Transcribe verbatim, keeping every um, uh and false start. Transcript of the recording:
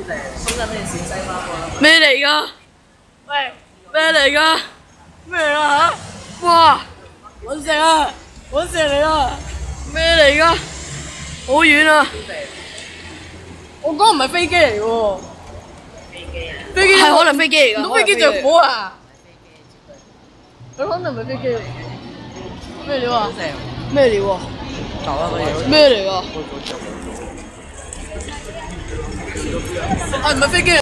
咩嚟㗎？喂，咩嚟㗎？咩嚟啊嚇？哇！隕石啊！隕石嚟啊！咩嚟㗎？好遠啊！我講唔係飛機嚟喎。飛機啊！飛機係可能飛機嚟㗎。唔通飛機着火啊？佢可能唔係飛機嚟。咩料啊？咩料啊？咩嚟㗎？啊唔係飛機。